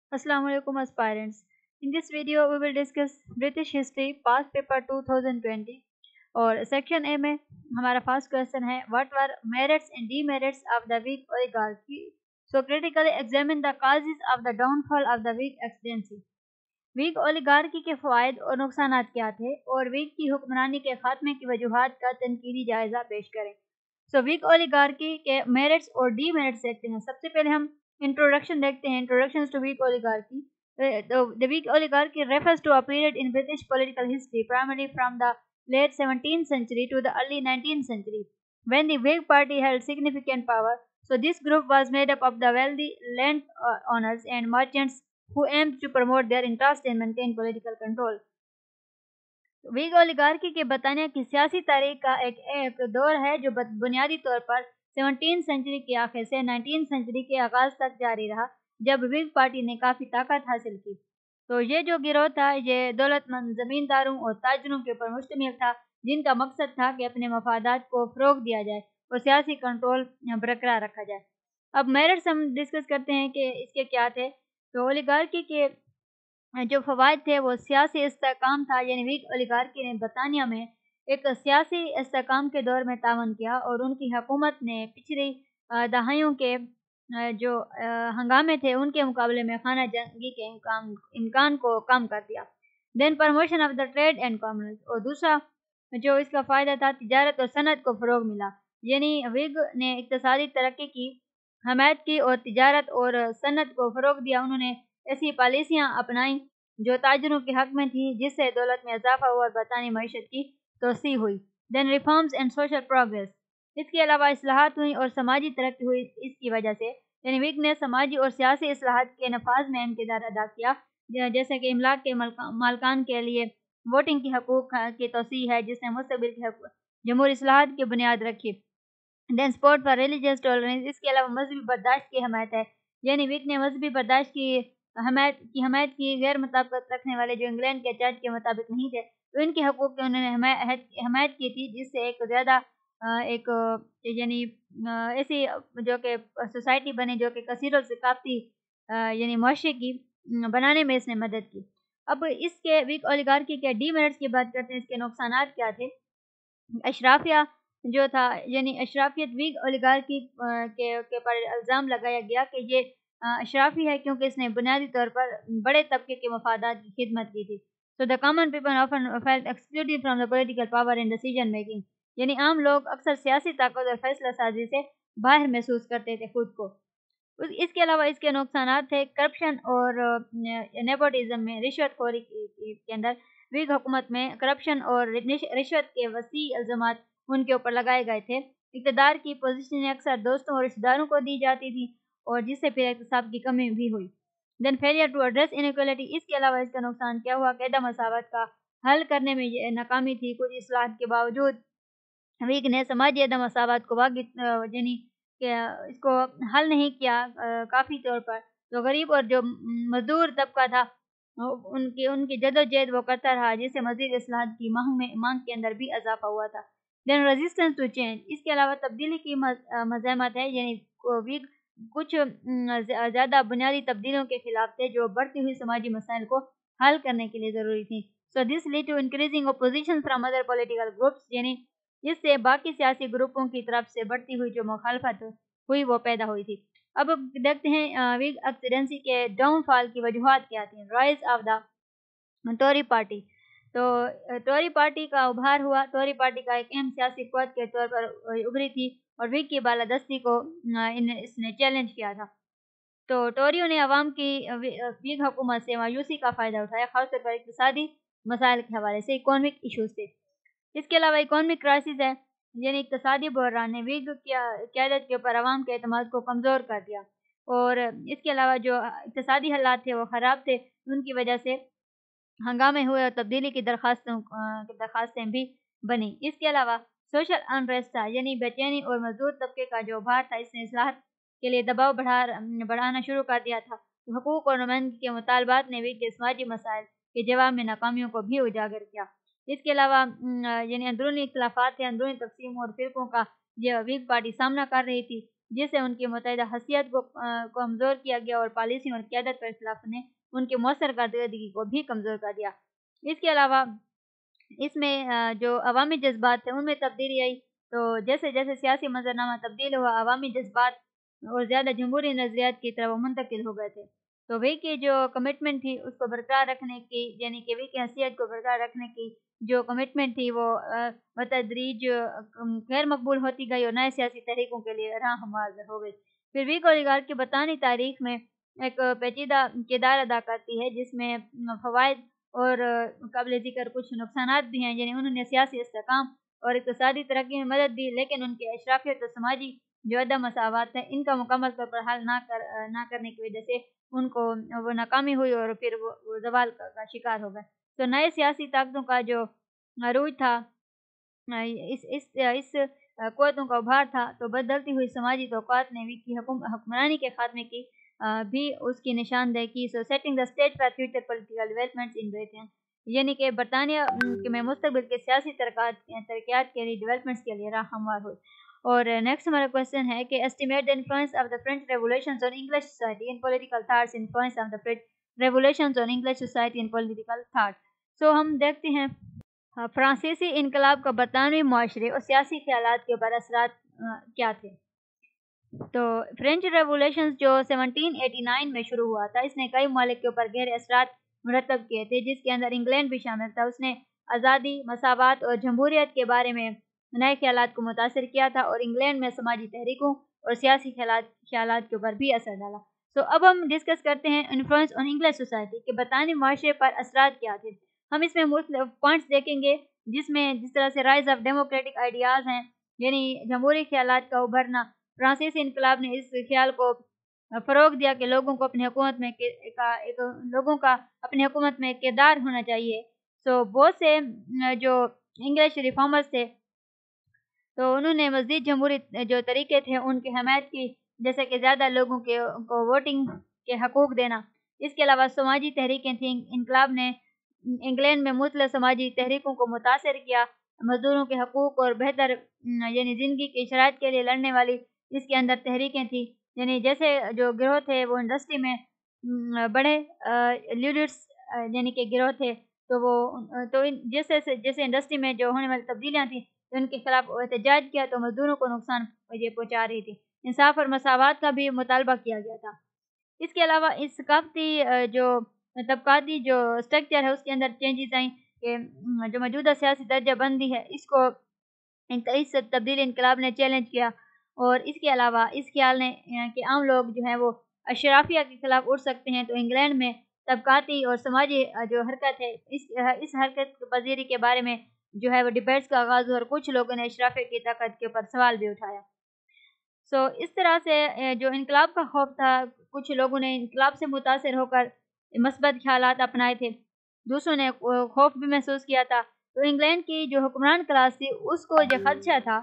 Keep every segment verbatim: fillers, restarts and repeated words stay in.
Assalamu alaikum aspirants. In this video we will discuss British history past paper twenty twenty और section A में हमारा first question है what were merits and demerits of the Whig oligarchy. So critically examine the causes of the downfall of the Whig ascendancy. Whig oligarchy के फ़वाइद और नुकसान क्या थे और वीक की हुक्मरानी के खात्मे की वजूहात का तनकीदी जायज़ा पेश करें. सो वीक ओलिगार्की के मेरिट्स और डीमेरिट्स देखते हैं. सबसे पहले हम इंट्रोडक्शन देखते हैं. Introduction to Whig oligarchy. The weak oligarchy refers to a period in British political history, primarily from the late seventeenth century to the early nineteenth century, when the Whig Party held significant power. So this group was made up of the wealthy landowners and merchants who aimed to promote their interest and maintain political control. Whig oligarchy के बताने की सियासी तारीख का एक, एक दौर है जो बुनियादी तौर पर सेवनटीन सेंचुरी के आखिर से नाइनटीन सेंचुरी के आगाज़ तक जारी रहा, जब विग पार्टी ने काफ़ी ताकत हासिल की. तो ये जो गिरोह था ये दौलतमंद ज़मींदारों और ताजरों के ऊपर मुश्तमिल था, जिनका मकसद था कि अपने मफादात को फ़रोग़ दिया जाए और सियासी कंट्रोल बरकरार रखा जाए. अब मेरिट्स हम डिस्कस करते हैं कि इसके क्या थे. तो ओलिगार्की के जो फ़वाइद थे वो सियासी इस्तेहकाम था, यानी वीक ओलिगार्की ने बरतानिया में एक सियासी इस्तेहकाम के दौर में तावन किया और उनकी हुकूमत ने पिछली दहाइयों के जो हंगामे थे उनके मुकाबले में खाना जंगी के इम्कान इम्कान को कम कर दिया. Then promotion of the trade and commerce. और दूसरा जो इसका फ़ायदा था तिजारत और सनत को फ़रोग़ मिला, यानी विग ने इक़्तिसादी तरक्की की हमायत की और तिजारत और सनत को फ़रोग़ दिया. उन्होंने ऐसी पॉलिसियाँ अपनाई जो ताजरों के हक़ में थी, जिससे दौलत में इजाफ़ा हुआ और बरतानी मईशत की तोसी हुई. Then reforms and social progress. इसके अलावा इस्लाहात हुई और समाजी तरक्की हुई. इसकी वजह से यानी विग ने समाजी और सियासी इस्लाहात के नफाज में अहम किरदार अदा किया, जैसे कि इमलाक के मालकान के लिए वोटिंग की हकूक़ की तोसी है, जिसने मुस्तक़बिल के जमहूरी इस्लाहात की बुनियाद रखी. Then support for religious tolerance. इसके अलावा मजहबी बर्दाश्त की हमायत है, यानी विग ने मजहबी बर्दाश्त की हमायत की हमायत की गैर मुताबिकत रखने वाले जो इंग्लैंड के चर्च के मुताबिक नहीं थे, तो इनके हकूक़ की उन्होंने हमायत हमायत की थी, जिससे एक ज़्यादा एक यानी ऐसी जो कि सोसाइटी बने जो कि कसीर सकाफ़ती यानी मुआशरे की बनाने में इसने मदद की. अब इसके वीक ओलिगार्की के डीमेरिट्स की बात करते हैं. इसके नुकसानात क्या थे. अशराफिया जो था, यानी अशराफियत वीग ओलिगार्की के के पर इल्ज़ाम लगाया गया कि ये अशराफी है क्योंकि इसने बुनियादी तौर पर बड़े तबके के मफादात की खिदमत की थी. So the common people often felt excluded from the political power and decision making. यानी आम लोग अक्सर सियासी ताकत और फैसला साजी से बाहर महसूस करते थे खुद को. इसके अलावा इसके नुकसानात थे करप्शन और नेपोटिज्म में रिश्वतखोरी के अंदर. वीग हुकूमत में करप्शन और रिश्वत के वसी इल्ज़ामात उनके ऊपर लगाए गए थे. इक़्तिदार की पोजीशनें अक्सर दोस्तों और रिश्तेदारों को दी जाती थी और जिससे फिर एहतसाब की कमी भी हुई. Then failure to address inequality. इसके अलावा इसका नुकसान क्या हुआ कि अदम मसावत का हल करने में ये नाकामी थी. कुछ इस्लाहात के बावजूद वीग ने समाजी अदम मसावत को वाक़ई यानी कि इसको हल नहीं किया काफ़ी तौर पर. तो गरीब और जो मज़दूर तबका था उनकी उनकी जदोजहद वो करता रहा, जिससे मज़ीद इस्लाहात की मांग में मांग के अंदर भी इजाफ़ा हुआ था. Then resistance to change. इसके अलावा तब्दीली की मज़ाहमत है, यानी वीग कुछ ज़्यादा बुनियादी तब्दीलियों के खिलाफ थे जो बढ़ती हुई समाजी मसाइल को हल करने के लिए ज़रूरी थी. So this lead to increasing opposition from other political groups. यानी इससे बाकी सियासी ग्रुपों की तरफ से बढ़ती हुई जो मुखालफत हुई वो पैदा हुई थी. अब देखते हैं वीग एक्सीडेंसी के डाउनफॉल की वजूहात क्या थी. Rise of the Tory party. तो टोरी पार्टी का उभार हुआ. टोरी पार्टी का एक अहम सियासी क़ुव्वत के तौर पर उभरी थी और वीग की बालादस्ती को इन इसने चैलेंज किया था. तो टोरियों ने अवाम की वीग हुकूमत से मायूसी का फ़ायदा उठाया, ख़ासतौर पर इक़्तिसादी मसाइल के हवाले से. इकोनॉमिक इशूज़ थे. इसके अलावा इकोनॉमिक क्राइसिस है, यानी इक़्तिसादी बहरान ने वीग की क़यादत के ऊपर अवाम के एतमाद को कमज़ोर कर दिया. और इसके अलावा जो इक़्तिसादी हालात थे वो ख़राब थे, उनकी वजह से हंगामे हुए और तब्दीली की दरख्वास्तों दरख्वास्तें भी बनी. इसके अलावा सोशल अनरेस्ट था, यानी बेचैनी और मजदूर तबके का जो उभार था, इसने इस्लाहात के लिए दबाव बढ़ा बढ़ाना शुरू कर दिया था. हुकूक और नुमाइंदगी के मुतालबात ने वीग के समाजी मसाइल के जवाब में नाकामियों को भी उजागर किया. इसके अलावा यानी अंदरूनी इख्तिलाफ़ात थे, अंदरूनी तक़सीम और फ़िरक़ों का ये वीग पार्टी सामना कर रही थी. جس سے ان کی متحدہ حیثیت کو کمزور کیا گیا اور پالیسی اور قیادت پر اختلاف نے ان کے مؤثر کارکردگی کو بھی کمزور کر دیا۔ اس کے علاوہ اس میں جو عوامی جذبات تھے ان میں تبدیلی آئی، تو جیسے جیسے سیاسی منظرنامہ تبدیل ہوا، عوامی جذبات اور زیادہ جمہوری نظریات کی طرف منتقل ہو گئے تھے۔ تو وی کی جو کمٹمنٹ تھی اس کو برقرار رکھنے کی، یعنی کہ وی کی حیثیت کو برقرار رکھنے کی جو کمٹمنٹ تھی وہ بتدریج غیر مقبول ہوتی گئی اور نئے سیاسی تحریکوں کے لیے راہ ہموار ہو گئی۔ پھر ویک اولیگارکی برطانوی تاریخ میں ایک پیچیدہ کردار ادا کرتی ہے، جس میں فوائد اور قابل ذکر کچھ نقصانات بھی ہیں، یعنی انہوں نے سیاسی استحکام اور اقتصادی ترقی میں مدد دی، لیکن ان کے اشرافیت اور سماجی جو عدم مساوات ہے ان کا مکمل طور پر حل نہ کر نہ کرنے کی وجہ سے ان کو وہ ناکامی ہوئی اور پھر وہ, وہ زوال کا, کا شکار ہو گئے۔ تو نئے سیاسی طاقتوں کا جو عروج تھا، اس اس اس قوتوں کا ابھار تھا، تو بدلتی ہوئی سماجی توقعات نے وی کی حکمرانی کے خاتمے کی بھی اس کی نشاندہی کی۔ So setting the stage for future political developments in Britain, یعنی کہ برطانیہ میں مستقبل کے سیاسی ترقیات کے لیے ڈیولپمنٹس کے لیے راہ ہموار ہوئی۔ اور نیکسٹ ہمارا کوشچن ہے کہ estimate the influence of the French revolutions on English society in political thoughts, influence of the French revolutions on English society in political thought. So ہم دیکھتے ہیں فرانسیسی انقلاب کا برطانوی معاشرے اور سیاسی خیالات کے اوپر اثرات کیا تھے۔ تو فرینچ ریولوشنز جو سیونٹین ایٹی نائن میں شروع ہوا تھا، اس نے کئی ممالک کے اوپر گہرے اثرات مرتب کیے تھے، جس کے اندر انگلینڈ بھی شامل تھا۔ اس نے آزادی، مساوات اور جمہوریت کے بارے میں نئے خیالات کو متاثر کیا تھا اور انگلینڈ میں سماجی تحریکوں اور سیاسی خیالات خیالات کے اوپر بھی اثر ڈالا۔ تو اب ہم ڈسکس کرتے ہیں انفلوئنس آن انگلش سوسائٹی کے برطانوی معاشرے پر اثرات کیا تھے۔ ہم اس میں مختلف پوائنٹس دیکھیں گے، جس میں جس طرح سے رائز آف ڈیموکریٹک آئیڈیاز ہیں، یعنی جمہوری خیالات کا ابھرنا۔ فرانسیسی انقلاب نے اس خیال کو فروغ دیا کہ لوگوں کو اپنی حکومت میں ایک لوگوں کا اپنی حکومت میں کردار ہونا چاہیے۔ سو بہت سے جو انگلش ریفارمرز تھے، تو انہوں نے مزید جمہوری جو طریقے تھے ان کی حمایت کی، جیسے کہ زیادہ لوگوں کے کو ووٹنگ کے حقوق دینا۔ اس کے علاوہ سماجی تحریکیں تھیں۔ انقلاب نے انگلینڈ میں مختلف سماجی تحریکوں کو متاثر کیا، مزدوروں کے حقوق اور بہتر یعنی زندگی کی شرائط کے لیے لڑنے والی اس کے اندر تحریکیں تھیں، یعنی جیسے جو گروہ تھے وہ انڈسٹری میں بڑے لیڈرز یعنی کہ گروہ تھے، تو وہ تو جیسے جیسے انڈسٹری میں جو ہونے والی تبدیلیاں تھیں تو ان کے خلاف احتجاج کیا، تو مزدوروں کو نقصان یہ پہنچا رہی تھی۔ انصاف اور مساوات کا بھی مطالبہ کیا گیا تھا۔ اس کے علاوہ اس ثقافتی جو طبقاتی جو اسٹرکچر ہے اس کے اندر چینجز آئیں کہ جو موجودہ سیاسی درجہ بندی ہے اس کو اس تبدیلی انقلاب نے چیلنج کیا، اور اس کے علاوہ اس خیال نے کہ عام لوگ جو ہیں وہ اشرافیہ کے خلاف اٹھ سکتے ہیں، تو انگلینڈ میں طبقاتی اور سماجی جو حرکت ہے اس اس حرکت پذیری کے بارے میں جو ہے وہ ڈیبیٹس کا آغاز ہوا اور کچھ لوگوں نے اشرافیہ کی طاقت کے اوپر سوال بھی اٹھایا۔ سو so, اس طرح سے جو انقلاب کا خوف تھا، کچھ لوگوں نے انقلاب سے متاثر ہو کر مثبت خیالات اپنائے تھے، دوسروں نے خوف بھی محسوس کیا تھا۔ تو انگلینڈ کی جو حکمران کلاس تھی اس کو یہ خدشہ تھا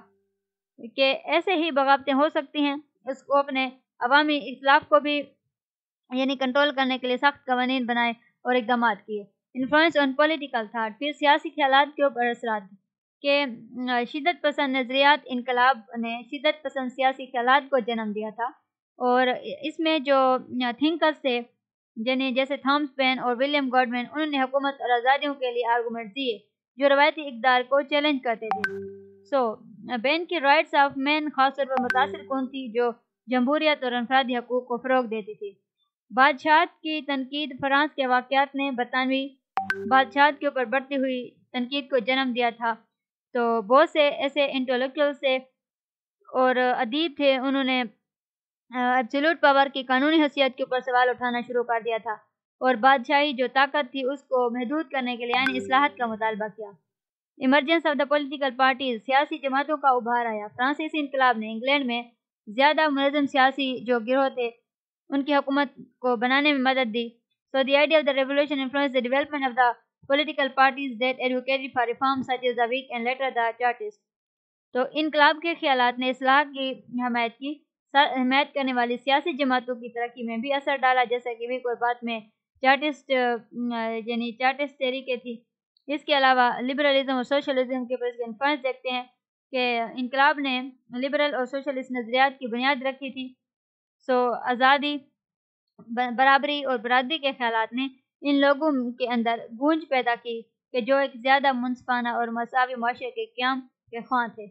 کہ ایسے ہی بغاوتیں ہو سکتی ہیں۔ اس کو اپنے عوامی اختلاف کو بھی یعنی کنٹرول کرنے کے لیے سخت قوانین بنائے اور اقدامات کیے۔ انفلوئنس آن پولیٹیکل تھاٹ، پھر سیاسی خیالات کے اوپر اثرات کہ شدت پسند نظریات انقلاب نے شدت پسند سیاسی خیالات کو جنم دیا تھا، اور اس میں جو تھنکرز تھے یعنی جیسے تھامس پین اور ولیم گوڈمین، انہوں نے حکومت اور آزادیوں کے لیے آرگومنٹ دیے جو روایتی اقدار کو چیلنج کرتے تھے۔ سو so, بین کی رائٹس آف مین خاص طور پر متاثر کن تھی، جو جمہوریت اور انفرادی حقوق کو فروغ دیتی تھی۔ بادشاہت کی تنقید، فرانس کے واقعات نے برطانوی بادشاہت کے اوپر بڑھتی ہوئی تنقید کو جنم دیا تھا، تو بہت سے ایسے انٹلیکچوئل تھے اور ادیب تھے، انہوں نے ایبسولوٹ پاور کی قانونی حیثیت کے اوپر سوال اٹھانا شروع کر دیا تھا اور بادشاہی جو طاقت تھی اس کو محدود کرنے کے لیے یعنی اصلاحات کا مطالبہ کیا۔ Emergence of the political parties, سیاسی جماعتوں کا ابھار آیا۔ فرانسیسی انقلاب نے انگلینڈ میں زیادہ منظم سیاسی جو گروہ تھے ان کی حکومت کو بنانے میں مدد دی۔ So the idea of the revolution influence the development of the political parties that advocated for reform such as the Whig and later the Chartist. تو انقلاب کے خیالات نے اصلاح کی حمایت کی، حمایت کرنے والی سیاسی جماعتوں کی ترقی میں بھی اثر ڈالا، جیسا کہ ویک اور بعد میں چارٹسٹ یعنی چارٹسٹ طریقے تھی۔ اس کے علاوہ لبرلزم اور سوشلزم کے اوپر انفلوئنس دیکھتے ہیں کہ انقلاب نے لبرل اور سوشلسٹ نظریات کی بنیاد رکھی تھی. سو آزادی، برابری اور برادری کے خیالات نے ان لوگوں کے اندر گونج پیدا کی کہ جو ایک زیادہ منصفانہ اور مساوی معاشرے کے قیام کے خواہاں تھے.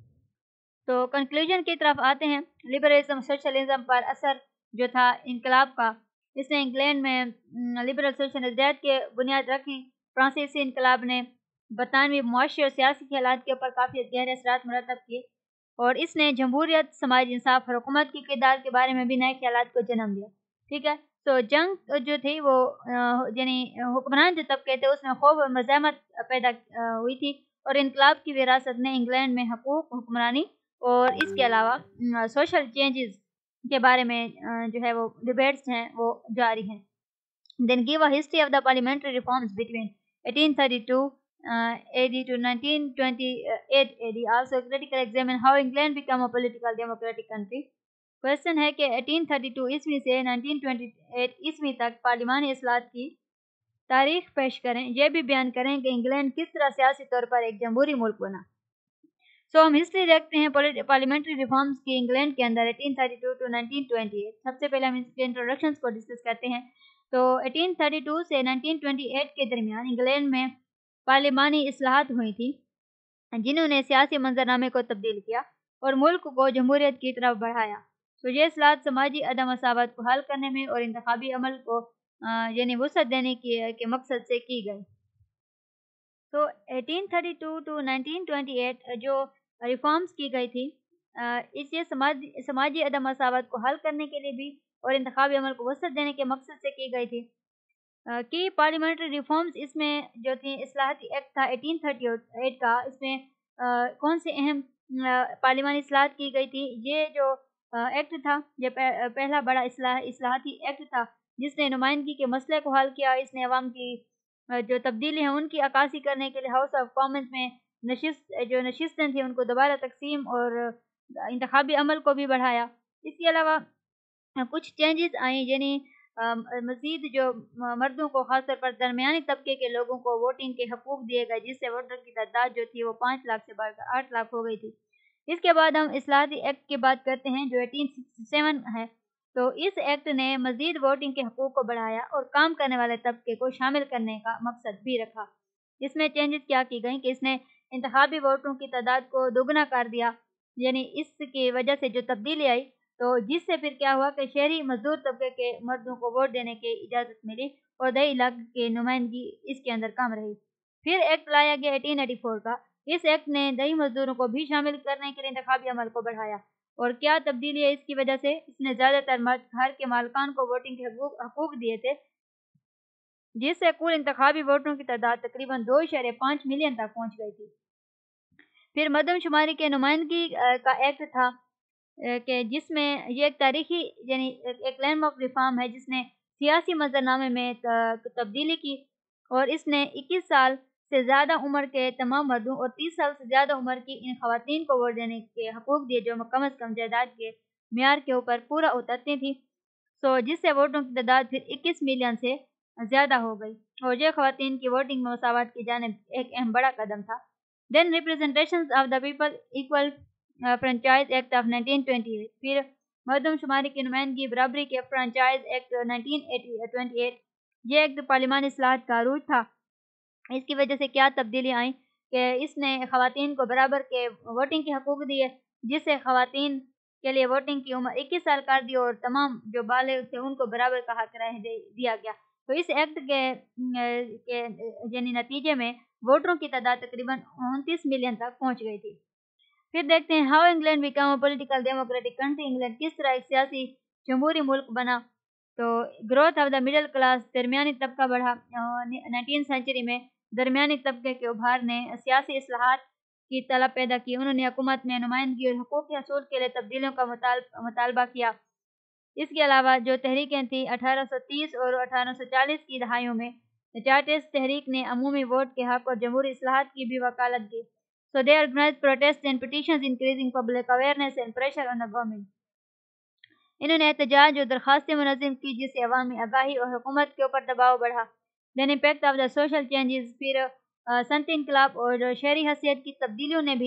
تو کنکلوژن کی طرف آتے ہیں. لبرلزم سوشلزم پر اثر جو تھا انقلاب کا، اس نے انگلینڈ میں لبرل سوشل نظریات کے بنیاد رکھی. فرانسیسی انقلاب نے برطانوی معاشی اور سیاسی خیالات کے اوپر کافی گہرے اثرات مرتب کیے، اور اس نے جمہوریت، سماجی انصاف اور حکومت کی کردار کے بارے میں بھی نئے خیالات کو جنم دیا. ٹھیک ہے. تو جنگ جو تھی وہ یعنی حکمران جو طبقے تھے اس میں خوف اور مزاحمت پیدا ہوئی تھی، اور انقلاب کی وراثت نے انگلینڈ میں حقوق، حکمرانی اور اس کے علاوہ سوشل چینجز کے بارے میں جو ہے وہ ڈیبیٹس ہیں وہ جاری ہیں. Then give a history of the parliamentary reforms between eighteen thirty-two uh, A D to nineteen twenty-eight A D. Also critically examine how England became a political democratic country. Question ہے کہ eighteen thirty-two عیسوی سے nineteen twenty-eight عیسوی تک پارلیمانی اصلاحات کی تاریخ پیش کریں. یہ بھی بیان کریں کہ انگلینڈ کس طرح سیاسی طور پر ایک جمہوری ملک بنا. سو so, ہم ہسٹری دیکھتے ہیں پارلیمنٹری ریفارمز کی انگلینڈ کے اندر eighteen thirty-two to nineteen twenty-eight. سب سے پہلے ہم اس کے انٹروڈکشنز کو ڈسکس کرتے ہیں. تو eighteen thirty-two سے nineteen twenty-eight کے درمیان انگلینڈ میں پارلیمانی اصلاحات ہوئی تھی جنہوں نے سیاسی منظرنامے کو تبدیل کیا اور ملک کو جمہوریت کی طرف بڑھایا. تو یہ اصلاحات سماجی عدم مساوات کو حل کرنے میں اور انتخابی عمل کو یعنی وسعت دینے کے مقصد سے کی گئی. تو eighteen thirty-two to nineteen twenty-eight جو ریفارمز کی گئی تھی اس یہ سماجی سماجی عدم مساوات کو حل کرنے کے لیے بھی اور انتخابی عمل کو وسعت دینے کے مقصد سے کی گئی تھی. کی پارلیمنٹری ریفارمز اس میں جو تھی اصلاحاتی ایکٹ تھا eighteen thirty-eight کا، اس میں کون سے اہم پارلیمانی اصلاحات کی گئی تھی. یہ جو ایکٹ تھا یہ پہلا بڑا اصلاح اصلاحاتی ایکٹ تھا جس نے نمائندگی کے مسئلے کو حل کیا. اس نے عوام کی جو تبدیلی ہیں ان کی عکاسی کرنے کے لیے ہاؤس آف کامنز میں نشست جو نشستیں تھیں ان کو دوبارہ تقسیم اور انتخابی عمل کو بھی بڑھایا. اس کے علاوہ کچھ چینجز آئیں یعنی مزید جو مردوں کو خاص طور پر درمیانی طبقے کے لوگوں کو ووٹنگ کے حقوق دیے گئے، جس سے ووٹر کی تعداد جو تھی وہ پانچ لاکھ سے بڑھ کر آٹھ لاکھ ہو گئی تھی. اس کے بعد ہم اصلاحاتی ایکٹ کی بات کرتے ہیں جو eighteen sixty-seven ہے. تو اس ایکٹ نے مزید ووٹنگ کے حقوق کو بڑھایا اور کام کرنے والے طبقے کو شامل کرنے کا مقصد بھی رکھا. اس میں چینجز کیا کی گئیں کہ اس نے انتخابی ووٹوں کی تعداد کو دوگنا کر دیا، یعنی اس کی وجہ سے جو تبدیلی آئی تو جس سے پھر کیا ہوا کہ شہری مزدور طبقے کے مردوں کو ووٹ دینے کی اجازت ملی اور دیہی علاقے کی نمائندگی اس کے اندر کم رہی. پھر ایکٹ لایا گیا eighteen eighty-four کا. اس ایکٹ نے دیہی مزدوروں کو بھی شامل کرنے کے لیے انتخابی عمل کو بڑھایا. اور کیا تبدیلی ہے اس کی وجہ سے؟ اس نے زیادہ تر مرد گھر کے مالکان کو ووٹنگ کے حقوق حقوق دیے تھے، جس سے کل انتخابی ووٹوں کی تعداد تقریباً دو اشاریہ پانچ ملین تک پہنچ گئی تھی. پھر مردم شماری کے نمائندگی کا ایکٹ تھا کہ جس میں یہ ایک تاریخی یعنی ایک لینڈ مارک ریفارم ہے جس نے سیاسی منظرنامے میں تبدیلی کی، اور اس نے اکیس سال سے زیادہ عمر کے تمام مردوں اور تیس سال سے زیادہ عمر کی ان خواتین کو ووٹ دینے کے حقوق دیے جو کم از کم جائیداد کے معیار کے اوپر پورا اترتی تھی. سو جس سے ووٹوں کی تعداد پھر اکیس ملین سے زیادہ ہو گئی، اور یہ خواتین کی ووٹنگ میں مساوات کی جانب ایک اہم بڑا قدم تھا. Then representations of the people equal franchise act of nineteen twenty-eight. پھر مردم شماری کی نمائندگی برابری کے فرنچائز ایکٹ nineteen twenty-eight. یہ ایک پارلیمانی اصلاحات کا عروج تھا. اس کی وجہ سے کیا تبدیلی آئیں کہ اس نے خواتین کو برابر کے ووٹنگ کے حقوق دیے، جس سے خواتین کے لیے ووٹنگ کی عمر اکیس سال کر دی اور تمام جو بالغ تھے ان کو برابر کا حق رہ دیا گیا. تو اس ایکٹ کے یعنی نتیجے میں ووٹروں کی تعداد تقریباً انتیس ملین تک پہنچ گئی تھی. پھر دیکھتے ہیں how England became a political democratic country. England کس طرح ایک سیاسی جمہوری ملک بنا. تو growth of the middle class, درمیانی طبقہ بڑھا. نائنٹین سینچری میں درمیانی طبقے کے ابھار نے سیاسی اصلاحات کی طلب پیدا کی. انہوں نے حکومت میں نمائندگی اور حقوق کے حصول کے لیے تبدیلیوں کا مطالبہ کیا. اس کے علاوہ جو تحریکیں تھیں اٹھارہ سو تیس اور اٹھارہ سو چالیس کی دہائیوں میں چارٹسٹ تحریک نے عمومی ووٹ کے حق اور جمہوری اصلاحات کی بھی وکالت کی. So they organized protests and petitions increasing public awareness and pressure on the government. انہوں نے احتجاج اور درخواستیں منظم کی جس سے عوامی آگاہی اور حکومت کے اوپر دباؤ بڑھا. Then impact of the social changes. پھر صنعتی انقلاب اور شہری حیثیت کی تبدیلیوں نے بھی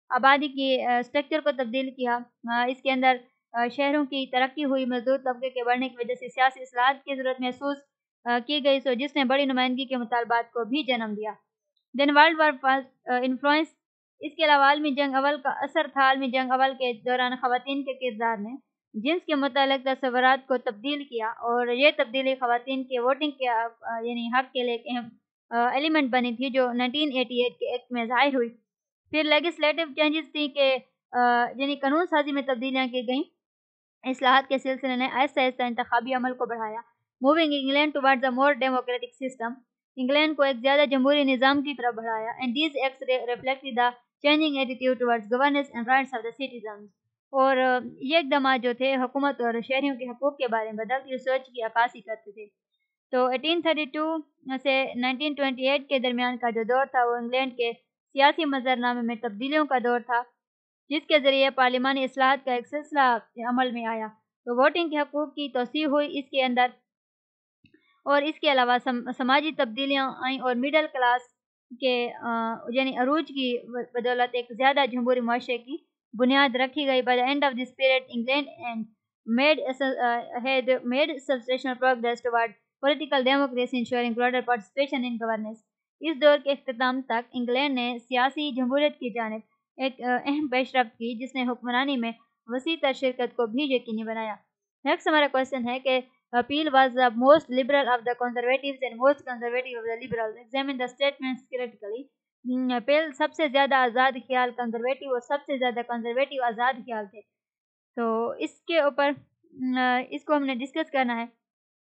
آبادی کی اسٹرکچر کو تبدیل کیا۔ اس کے اندر شہروں کی ترقی ہوئی، مزدور طبقے کے بڑھنے کی وجہ سے سیاسی اصلاحات کی ضرورت محسوس کی گئی، سو جس نے بڑی نمائندگی کے مطالبات کو بھی جنم دیا۔ Then world war first influence, اس کے علاوہ عالمی جنگ اول کا اثر تھا۔ عالمی جنگ اول کے دوران خواتین کے کردار نے جنس کے متعلق تصورات کو تبدیل کیا، اور یہ تبدیلی خواتین کے ووٹنگ کے یعنی حق کے لیے ایک اہم ایلیمنٹ بنی تھی جو نائنٹین ایٹی ایٹ کے ایکٹ میں ظاہر ہوئی۔ پھر لیجسلیٹو چینجز تھی کہ یعنی قانون سازی میں تبدیلیاں کی گئیں۔ اصلاحات کے سلسلے نے آہستہ آہستہ انتخابی عمل کو بڑھایا، moving England towards a more democratic system, England کو ایک زیادہ جمہوری نظام کی طرف بڑھایا۔ And these acts reflect the changing attitude towards governance and rights of the citizens, اور یہ اقدامات جو تھے حکومت اور شہریوں کے حقوق کے بارے میں بدلتی سوچ کی عکاسی کرتے تھے۔ تو ایٹین تھرٹی ٹو سے نائنٹین ٹوئنٹی ایٹ کے درمیان کا جو دور تھا وہ انگلینڈ کے سیاسی منظرنامے میں تبدیلیوں کا دور تھا، جس کے ذریعے پارلیمانی اصلاحات کا ایک سلسلہ عمل میں آیا۔ تو ووٹنگ کے حقوق کی توسیع ہوئی اس کے اندر، اور اس کے علاوہ سم, سماجی تبدیلیاں آئیں، اور مڈل کلاس کے یعنی عروج کی بدولت ایک زیادہ جمہوری معاشرے کی بنیاد رکھی گئی۔ By the end of this period England and made had made substantial progress toward political democracy ensuring broader participation in governance. اس دور کے اختتام تک انگلینڈ نے سیاسی جمہوریت کی جانب ایک اہم پیش رفت کی، جس نے حکمرانی میں وسیع تر شرکت کو بھی یقینی بنایا۔ نیکسٹ ہمارا کوشچن ہے کہ Peel was the most liberal of the conservatives and most conservative of the liberals. Examine the statements critically. پیل سب سے زیادہ آزاد خیال کنزرویٹو اور سب سے زیادہ کنزرویٹو آزاد خیال تھے۔ تو اس کے اوپر اس کو ہم نے ڈسکس کرنا ہے۔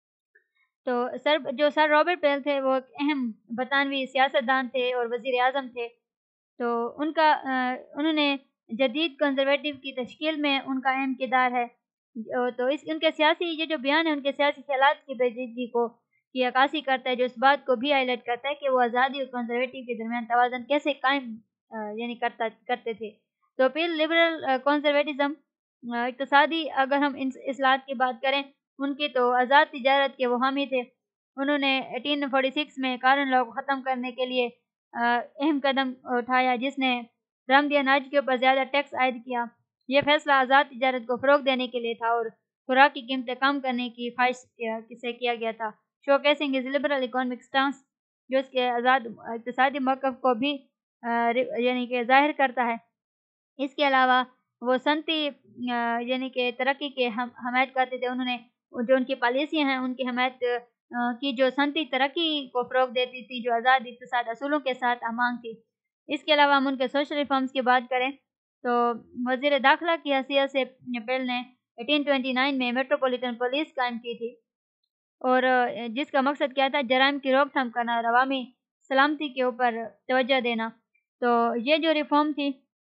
تو سر جو سر رابرٹ پیل تھے وہ ایک اہم برطانوی سیاستدان تھے اور وزیر اعظم تھے۔ تو ان کا انہوں نے جدید کنزرویٹو کی تشکیل میں ان کا اہم کردار ہے۔ تو اس ان کے سیاسی یہ جو بیان ہے ان کے سیاسی خیالات کی پیچیدگی کو کی عکاسی کرتا ہے، جو اس بات کو بھی ہائی لائٹ کرتا ہے کہ وہ آزادی اور کنزرویٹو کے درمیان توازن کیسے قائم یعنی کرتا کرتے تھے۔ تو پھر لبرل کنزرویٹزم اقتصادی اگر ہم اصلاحات کی بات کریں ان کی، تو آزاد تجارت کے وہ حامی تھے۔ انہوں نے ایٹین فورٹی سکس میں کارن لاء کو ختم کرنے کے لیے اہم قدم اٹھایا، جس نے درآمدی اناج کے اوپر زیادہ ٹیکس عائد کیا۔ یہ فیصلہ آزاد تجارت کو فروغ دینے کے لیے تھا اور خوراک کی قیمتیں کم کرنے کی خواہش سے کیا گیا تھا۔ Showcasing is liberal economic stance, جو اس کے آزاد اقتصادی موقف کو بھی یعنی کہ ظاہر کرتا ہے۔ اس کے علاوہ وہ صنعتی یعنی کہ ترقی کے حمایت کرتے تھے۔ انہوں نے جو ان کی پالیسیاں ہیں ان کی حمایت کی جو صنعتی ترقی کو فروغ دیتی تھی، جو آزاد اقتصاد اصولوں کے ساتھ ہمانگ تھی۔ اس کے علاوہ ہم ان کے سوشل ریفارمز کی بات کریں تو وزیر داخلہ کی حیثیت سے پیل نے ایٹین ٹوئنٹی نائن میں میٹروپولیٹن پولیس قائم کی تھی، اور جس کا مقصد کیا تھا، جرائم کی روک تھام کرنا اور عوامی سلامتی کے اوپر توجہ دینا۔ تو یہ جو ریفارم تھی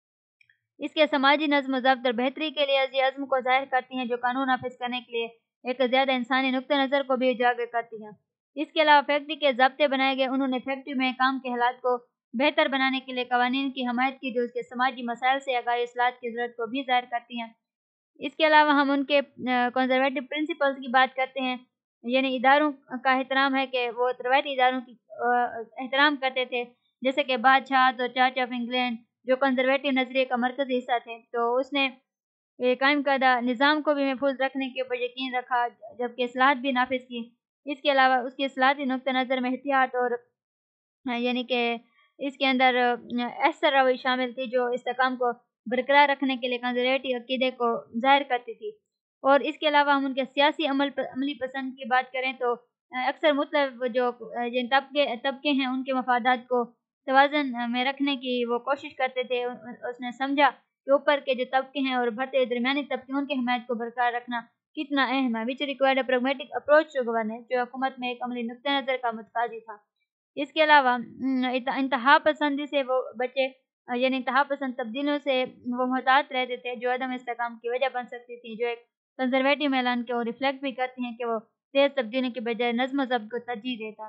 اس کے سماجی نظم و ضبط اور بہتری کے لیے عزم عزم کو ظاہر کرتی ہیں، جو قانون نافذ کرنے کے لیے ایک زیادہ انسانی نقطہ نظر کو بھی اجاگر کرتی ہیں۔ اس کے علاوہ فیکٹری کے ضابطے بنائے گئے، انہوں نے فیکٹری میں کام کے حالات کو بہتر بنانے کے لیے قوانین کی حمایت کی، جو اس کے سماجی مسائل سے آگاہی اصلاحات کی ضرورت کو بھی ظاہر کرتی ہیں۔ اس کے علاوہ ہم ان کے کنزرویٹو پرنسپلز کی بات کرتے ہیں، یعنی اداروں کا احترام ہے کہ وہ روایتی اداروں کی احترام کرتے تھے، جیسے کہ بادشاہت اور چرچ آف انگلینڈ جو کنزرویٹو نظریے کا مرکزی حصہ تھے۔ تو اس نے قائم کردہ نظام کو بھی محفوظ رکھنے کے اوپر یقین رکھا، جبکہ اصلاحات بھی نافذ کی۔ اس کے علاوہ اس کی اصلاحاتی نقطہ نظر میں احتیاط اور یعنی کہ اس کے اندر ایسر روی شامل تھی، جو استحکام کو برقرار رکھنے کے لیے کنزرویٹو عقیدے کو ظاہر کرتی تھی۔ اور اس کے علاوہ ہم ان کے سیاسی عمل عملی پسند کی بات کریں تو اکثر مطلب جو جن طبقے طبقے ہیں ان کے مفادات کو توازن میں رکھنے کی وہ کوشش کرتے تھے۔ اس نے سمجھا کہ اوپر کے جو طبقے ہیں اور بڑھتے درمیانی طبقے ان کی حمایت کو برقرار رکھنا کتنا اہم ہے، which required a pragmatic approach to governance, جو حکومت میں ایک عملی نقطہ نظر کا متقاضی تھا۔ اس کے علاوہ انتہا پسندی سے وہ بچے، یعنی انتہا پسند تبدیلیوں سے وہ محتاط رہتے تھے جو عدم استحکام کی وجہ بن سکتی تھی، جو ایک کنزرویٹو میلان کے وہ ریفلیکٹ بھی کرتی ہیں کہ وہ تیز تبدیلیوں کے بجائے نظم و ضبط کو ترجیح دیتا۔